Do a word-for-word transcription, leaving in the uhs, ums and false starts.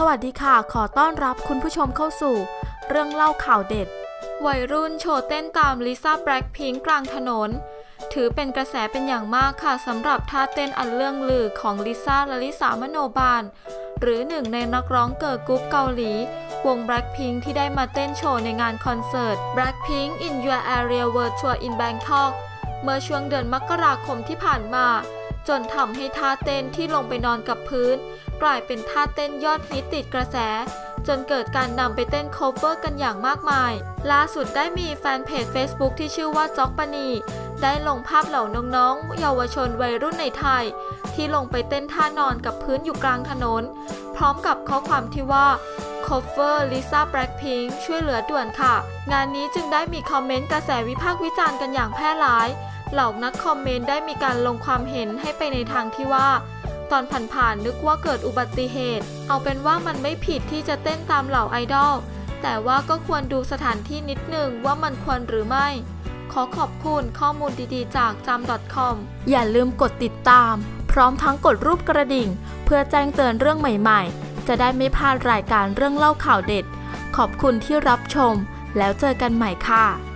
วัสดีค่ะขอต้อนรับคุณผู้ชมเข้าสู่เรื่องเล่าข่าวเด็ดวัยรุ่นโชว์เต้นตามลิซ่าแบล็คพิงค์กลางถนนถือเป็นกระแสเป็นอย่างมากค่ะสำหรับท่าเต้นอันเรื่องลือของลิซ่าลลิสามโนบาลหรือหนึ่งในนักร้องเกิร์ลกรุ๊ปเกาหลีวง Blackpink ที่ได้มาเต้นโชว์ในงานคอนเสิร์ต Blackpink in Your Area World Tour in Bangkok เมื่อช่วงเดือนมกราคมที่ผ่านมาจนทำให้ท่าเต้นที่ลงไปนอนกับพื้นกลายเป็นท่าเต้นยอดฮิตติดกระแสจนเกิดการนำไปเต้นโคเวอร์กันอย่างมากมายล่าสุดได้มีแฟนเพจ Facebook ที่ชื่อว่าจ๊อกปานีได้ลงภาพเหล่าน้องๆเยาวชนวัยรุ่นในไทยที่ลงไปเต้นท่านอนกับพื้นอยู่กลางถนนพร้อมกับข้อความที่ว่า Cover Lisa Blackpink ช่วยเหลือด่วนค่ะงานนี้จึงได้มีคอมเมนต์กระแสวิพากษ์วิจารณ์กันอย่างแพร่หลายเหล่านักคอมเมนต์ได้มีการลงความเห็นให้ไปในทางที่ว่าตอนผ่านๆนึกว่าเกิดอุบัติเหตุเอาเป็นว่ามันไม่ผิดที่จะเต้นตามเหล่าไอดอลแต่ว่าก็ควรดูสถานที่นิดนึงว่ามันควรหรือไม่ขอขอบคุณข้อมูลดีๆจากจำ .com อย่าลืมกดติดตามพร้อมทั้งกดรูปกระดิ่งเพื่อแจ้งเตือนเรื่องใหม่ๆจะได้ไม่พลาดรายการเรื่องเล่าข่าวเด็ดขอบคุณที่รับชมแล้วเจอกันใหม่ค่ะ